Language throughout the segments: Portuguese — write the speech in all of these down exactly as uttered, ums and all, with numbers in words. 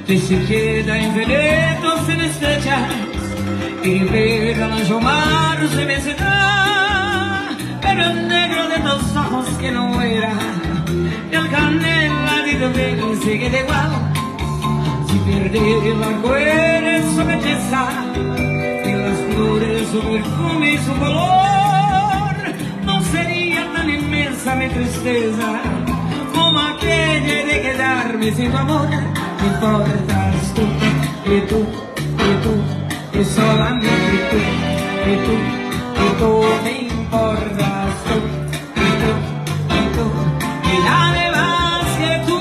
que se queda en veredas en estrechas y ver al ancho mar se vencerá, pero el negro de tus ojos que no era y el canela de tu pelo sigue de igual. Si perder el arco eres su belleza y las flores su perfume y su color, no sería tan inmensa mi tristeza como aquella de quedarme sin tu amor. Me importas tú, y tú, y tú, y solamente tú, y tú, y tú, me importas tú, y tú, y tú, y nadie más que tú.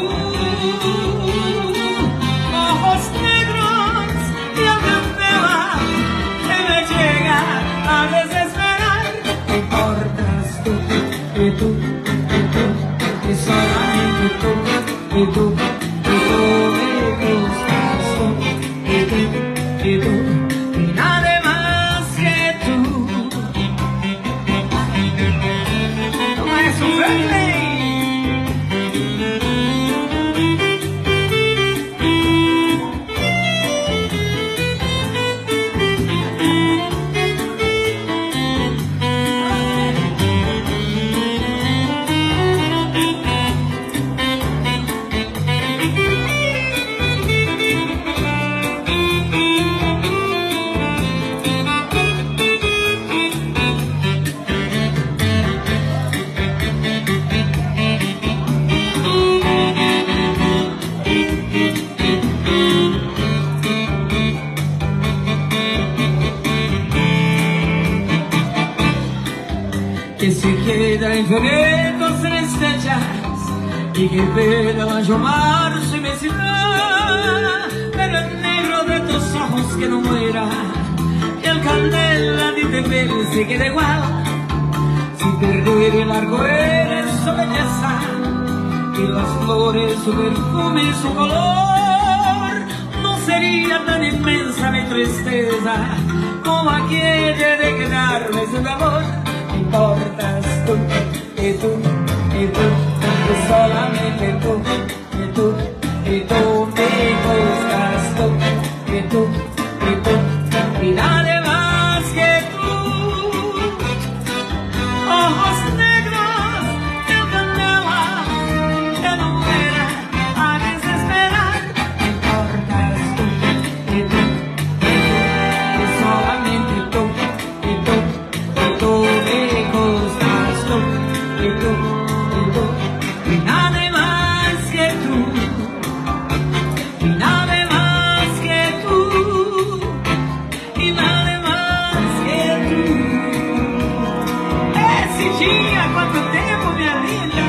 Ojos negros y el candela que me llega a desesperar. Me importas tú, y tú, y tú, y solamente tú, y tú, y tú. Y tú, y nadie más que tú. Toma eso, verde. Que se queda en veredas en estrechas y que ve el ancho mar su inmensidad, pero el negro de tus ojos que no muera y el candela de tu pelo se queda igual. Si perder el arco eres su belleza y las flores su perfume y su color, no sería tan inmensa mi tristeza como aquella de quedarme sin amor. Me importas tú, y tú, y tú, y solamente tú, y tú, y tú, me gustas tú, y tú, y tú, y nadie más que tú. Ojos negros de candela que no muera a desesperar. Me importas tú, y tú, y tú, y solamente tú, y tú, y tú. Y tú, y tú, y nadie más que tú, y nadie más que tú, y nadie más que tú. Esse dia, quanto tempo, minha linda!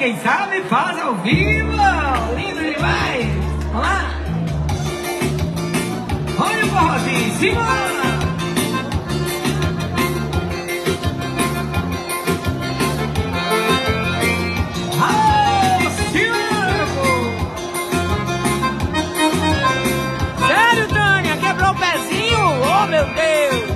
quem sabe faz ao vivo. Lindo demais. Vamos lá. Olha o forrozinho, simbora. Sério, Tânia, quebrou o pezinho? Oh, meu Deus.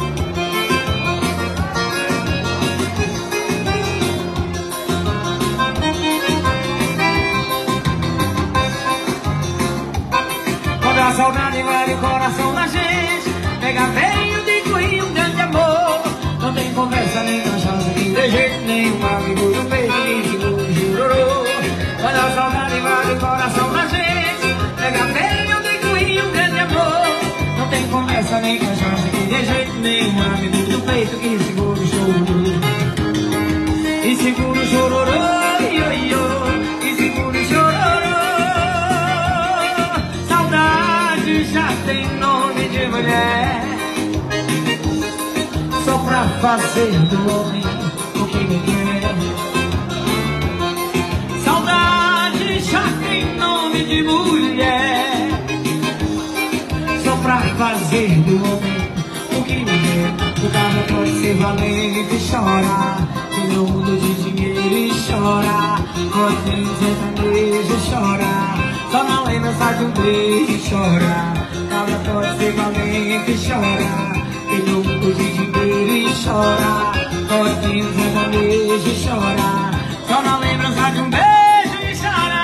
A saudade invade o coração da gente. Pega veio de cunho, um grande amor. Não tem conversa nem cansaço de jeito nenhum. Amigo do peito que segura o chororô. Quando a saudade invade o coração da gente. Pega veio de cunho, um grande amor. Não tem conversa nem cansaço de jeito nenhum. Amigo do peito que segura o chororô. E segura o chororô, io, io. E segura o chororô. Já tem nome de mulher, só pra fazer do homem o que me quer. Saudade já tem nome de mulher, só pra fazer do homem o que me quer. O cara pode ser valente e chorar, o meu mundo de dinheiro e chorar, pode ser sertanejo e chorar, só não lembra só de um beijo e chora. Cabra pode ser valente e chora, tem no mundo de dinheiro e chora, pode ser sertanejo e chora, só não lembra só de um beijo e chora.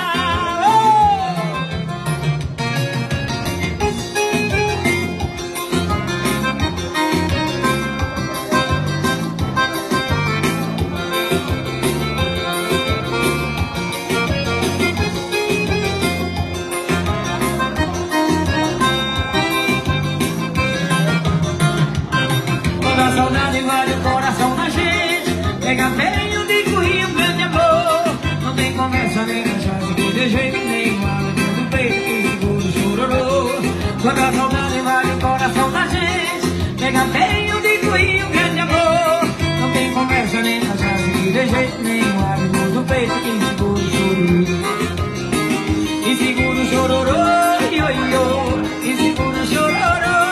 A saudade invade o coração da gente. Pega bem o digo e um grande amor. Não tem conversa nem cansaço de jeito nenhum. Amigo do peito que segura o chororô. Quando a saudade invade o coração da gente. Pega bem o digo e um grande amor. Não tem conversa nem cansaço de jeito nenhum. Amigo do peito que segura o chororô. E segura o chororô, io, io. E segura o chororô.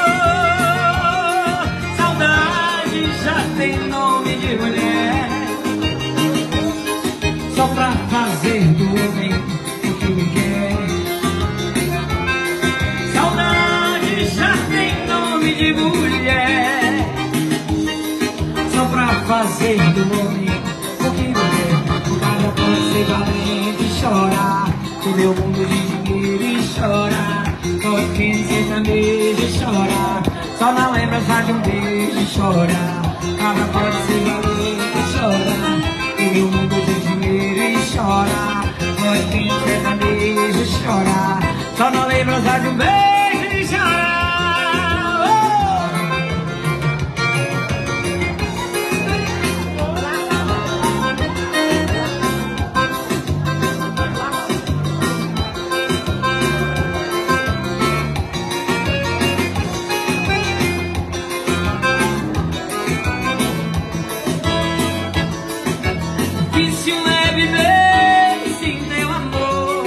Já tem nome de mulher, só pra fazer do homem o que me quer. Saudade já tem nome de mulher, só pra fazer do homem o que me quer. O cara pode ser valente e chorar, o meu mundo de dinheiro e chorar, pode quem sertanejo e chorar, só não lembra só de um beijo e chorar. Cabra pode ser valente e chorar, o meu mundo de dinheiro e chorar, pode quem sertanejo e chorar, só não lembra só de um beijo e chorar. Difícil é viver sem teu amor.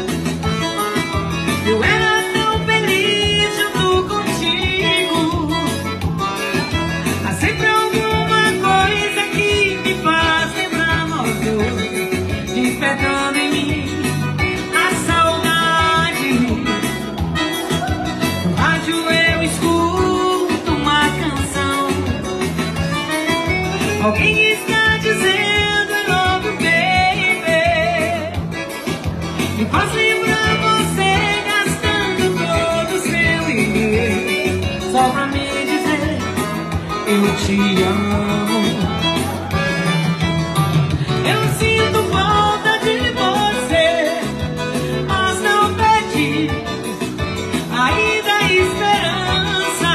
Eu era tão feliz junto contigo, há sempre alguma coisa que me faz lembrar nós dois, despertando em mim a saudade. No rádio eu escuto uma canção, alguém está dizendo me faz lembrar você gastando todo o seu dinheiro, só pra me dizer eu te amo. Eu sinto falta de você, mas não perdi ainda a esperança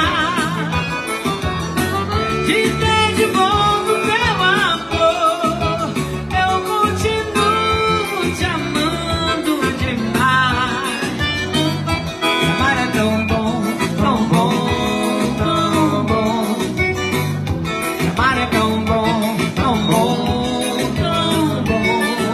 de ter de volta o meu amor. Eu continuo te amando demais. Amar é tão bom, tão bom, tão bom. Amar é tão bom, tão bom, tão bom.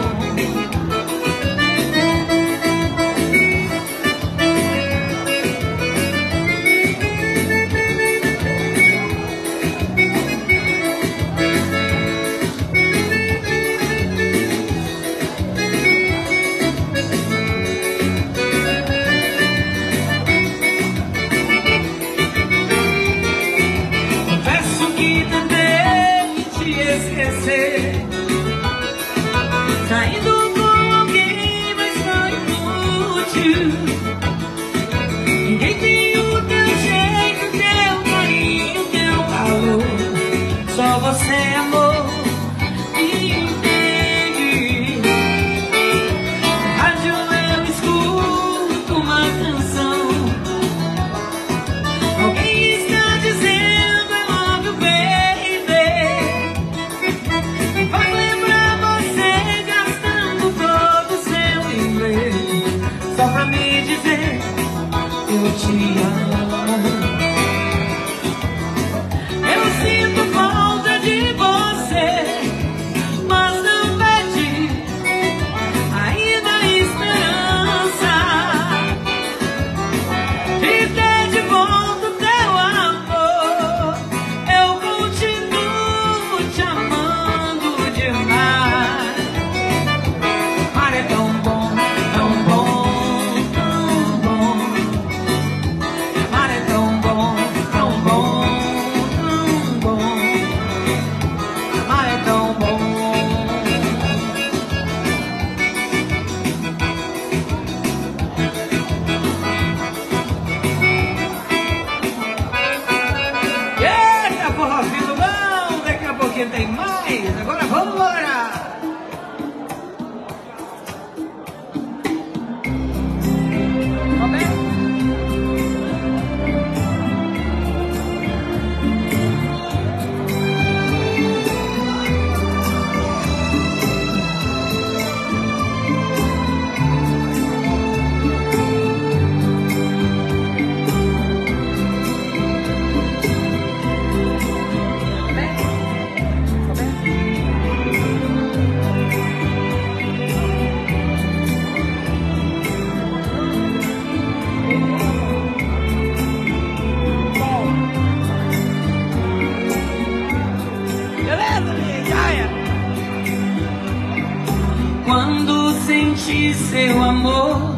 senti seu amor.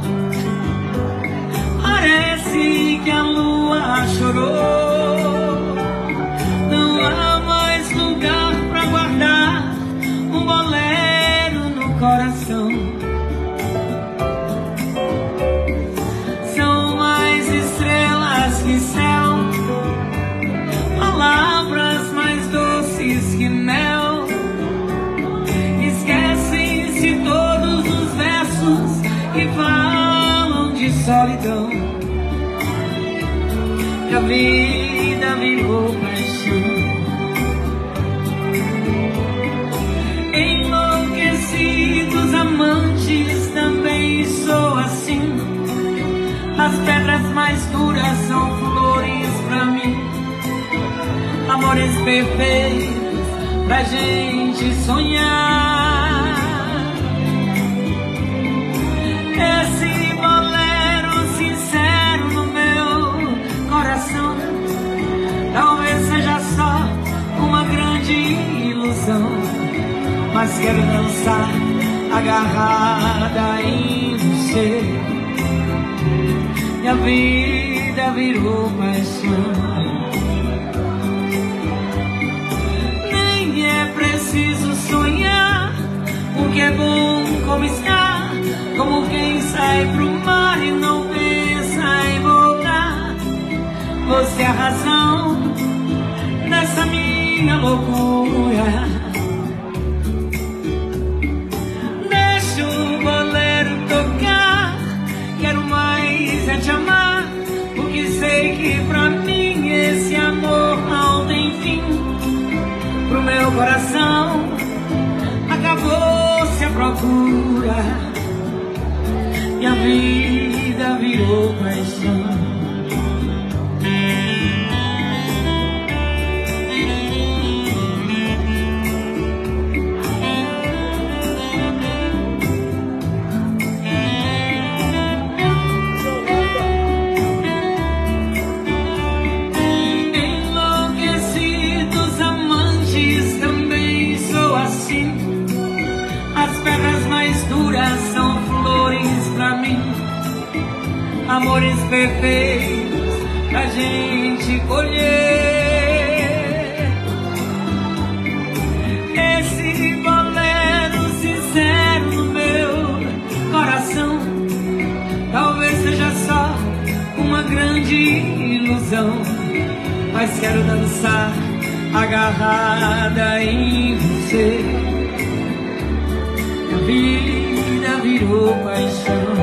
Parece que a lua chorou. Não há mais lugar pra guardar um bolero no coração. São mais estrelas que céu, palavras mais doces que mel. Esquecem-se todos os versos que falam de solidão. Que a vida virou paixão. Enlouquecidos amantes, também sou assim. As pedras mais duras são flores pra mim. Amores perfeitos pra gente sonhar. Esse bolero sincero no meu coração talvez seja só uma grande ilusão, mas quero dançar agarrada em você. E a vida virou paixão. Nem é preciso sonhar, porque é bom como está, como quem sai pro mar e não pensa em voltar. Você é a razão dessa minha loucura. Deixa o bolero tocar, quero mais é te amar, porque sei que pra mim esse amor não tem fim. Pro meu coração acabou-se a procura, e a vida virou paixão. São flores pra mim, amores perfeitos pra gente colher. Esse bolero sincero no meu coração talvez seja só uma grande ilusão, mas quero dançar agarrada em você. A vida virou paixão.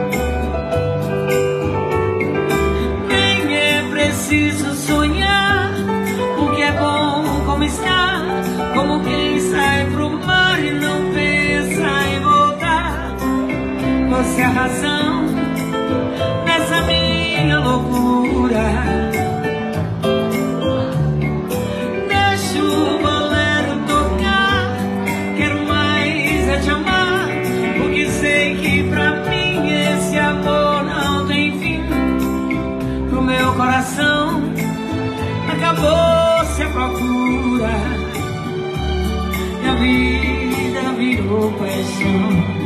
Nem é preciso sonhar, porque é bom como está, como quem sai pro mar e não pensa em voltar. Você é a razão dessa minha loucura. Deixa o bolero tocar, quero mais é te amar, porque sei que pra mim esse amor não tem fim. Pro meu coração acabou-se a procura, e a vida virou paixão.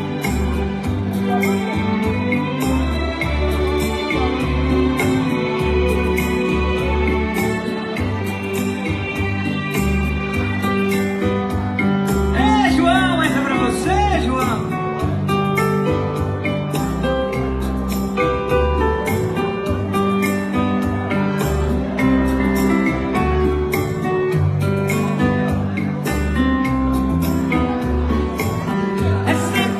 É sempre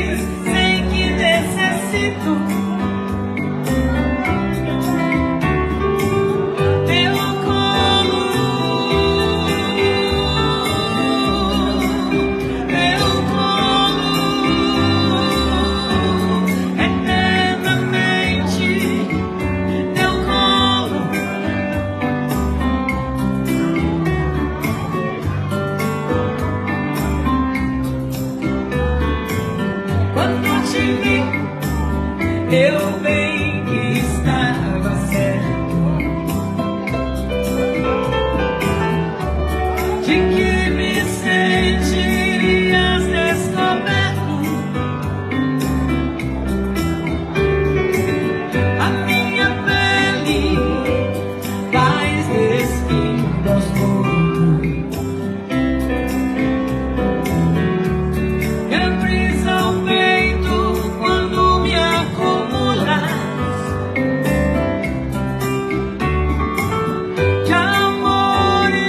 sei que necessito eu bem que estava certo de que me sentirias descoberto. A minha pele faz despido aos poucos, é brisa ao peito quando me acumulas de amores,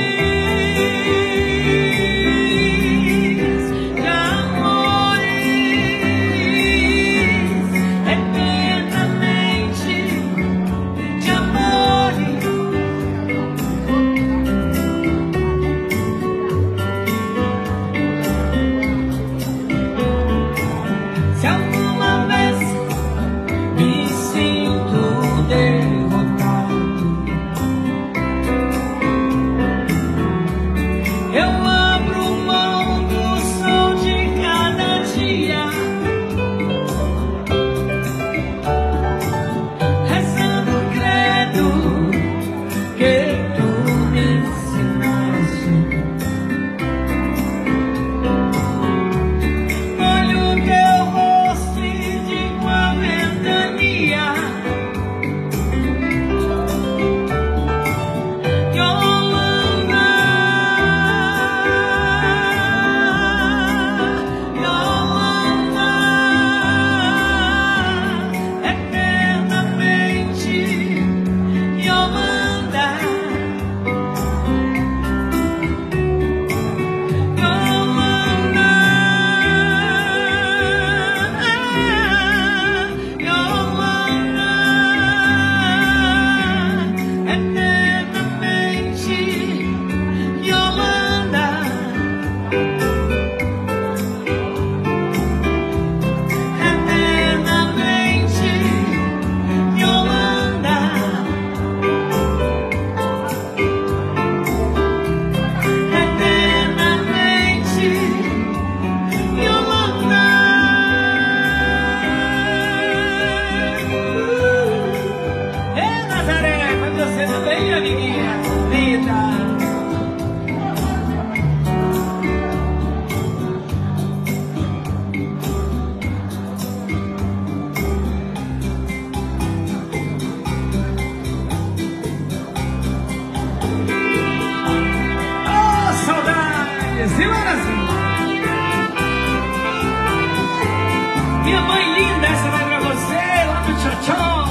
de amores, eternamente de amores. Se alguma vez me sinto derrotado, eu abro mão do sol de cada dia, rezando o credo que tu me ensinaste. Olho teu rosto e digo a ventania: Yolanda, Yolanda, eternamente Yolanda, Yolanda, Yolanda, eternamente Yolanda, eternamente Yolanda, eternamente Yolanda. É Nazaré, mas você também, amiguinha linda. Oh, saudades! E Brasil! Minha mãe linda, essa vai pra você lá no Tchotchó.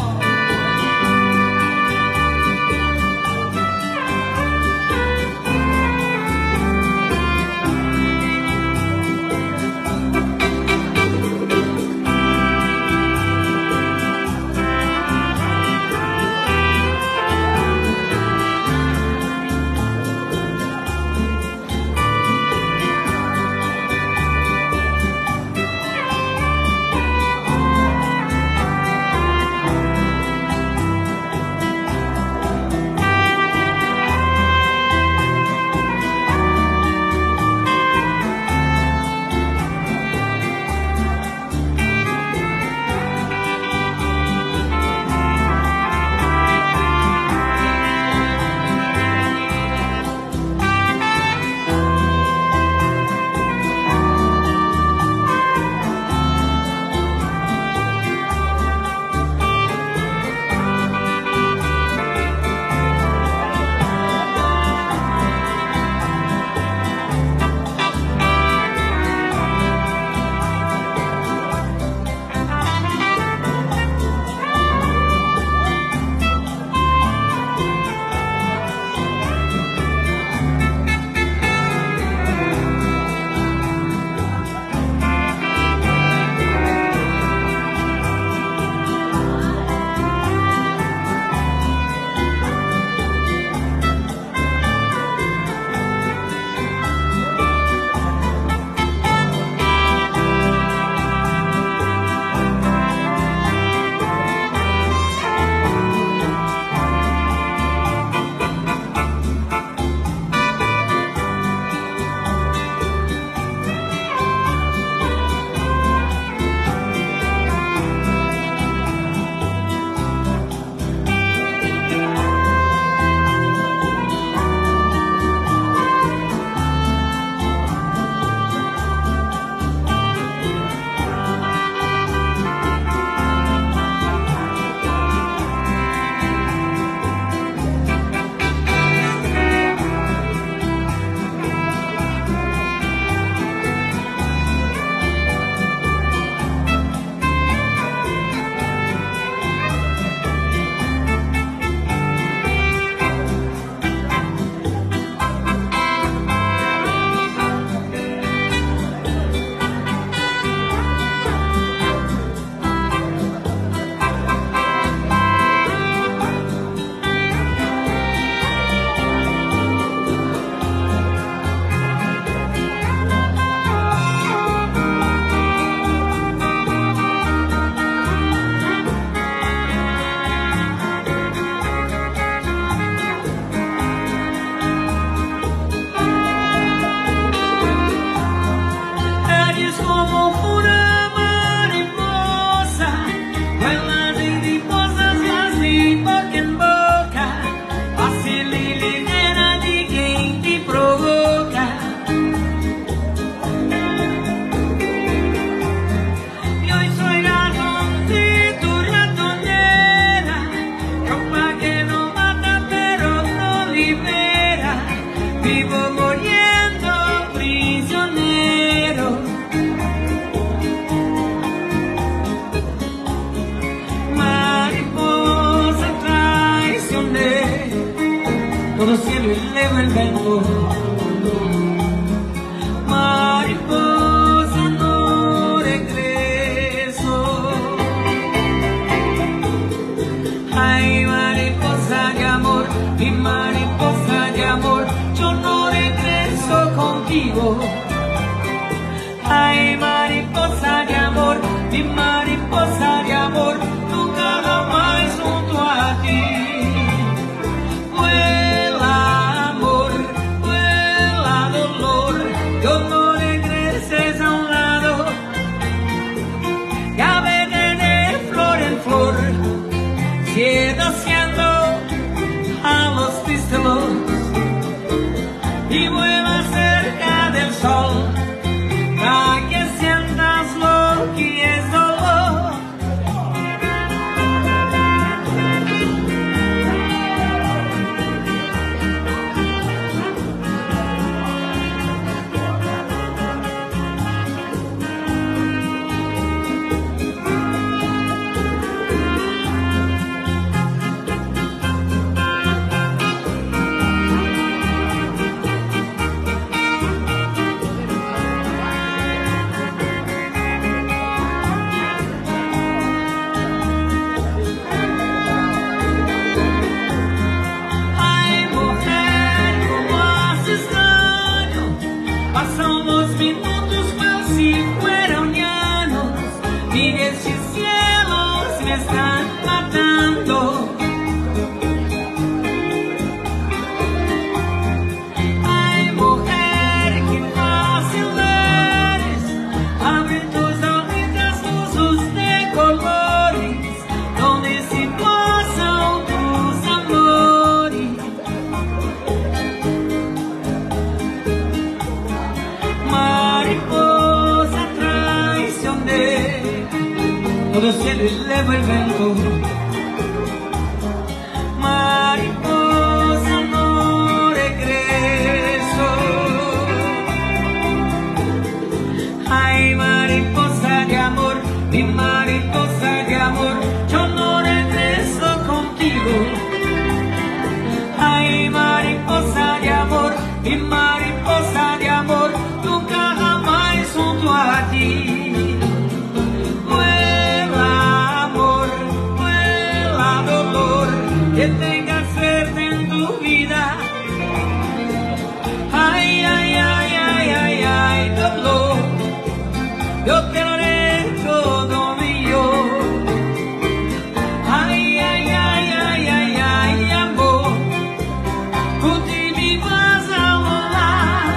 todo cielo eleva el vento. Mariposa, no regreso. Ay, mariposa de amor, mi mariposa de amor, yo no regreso contigo. Ay, mariposa de amor, mi mariposa de amor, nunca jamás junto a ti. Vuela amor, vuela dolor, yo no regreses a un lado. Ya vete de flor en flor, seduciendo a los pistelos, y vuela cerca del sol, para que sientas lo que es dolor. Están matando. Ay, mujer, qué fácil eres, abre tus ojitos luzos de colores, donde se pasan tus amores. Mariposa traicionera, todo cielo eleva el vento. Mariposa, no regreso. Ay, mariposa de amor, mi mariposa de amor, yo no regreso contigo. Ay, mariposa de amor, mi mariposa de amor, nunca jamás junto a ti. Que tengas suerte en tu vida. Ay, ay, ay, ay, ay, ay, dolor, yo te lo haré todo mío. Ay, ay, ay, ay, ay, ay, amor, contigo vas a volar.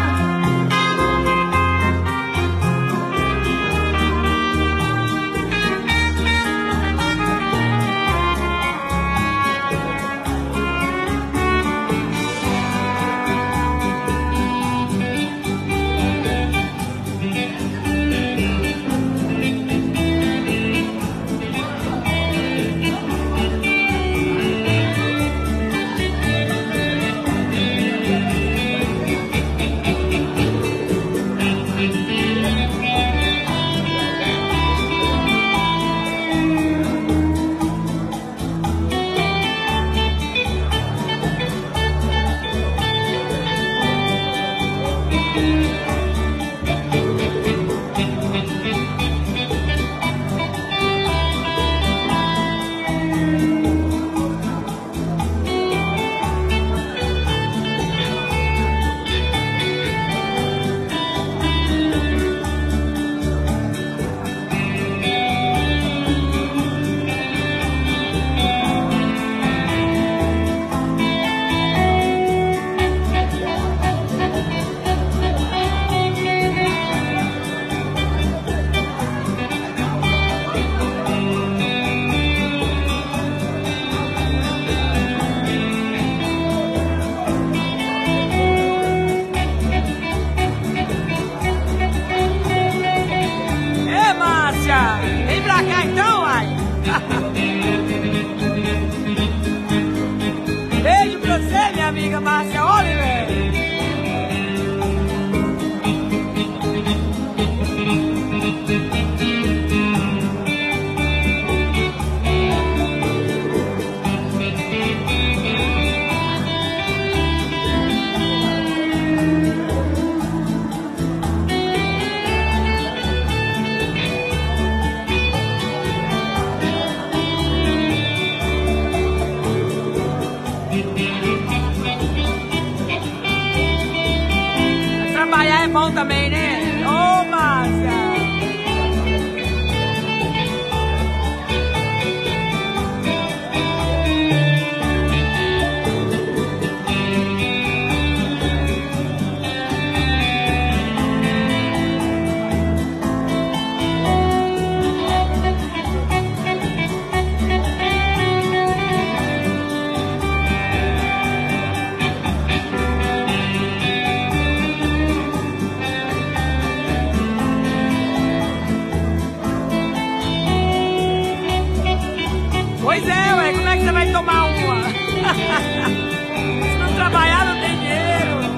Vem pra cá então, ai! Beijo pra você, minha amiga Márcia Oliver! tomar uma. Se não trabalhar, não tem dinheiro.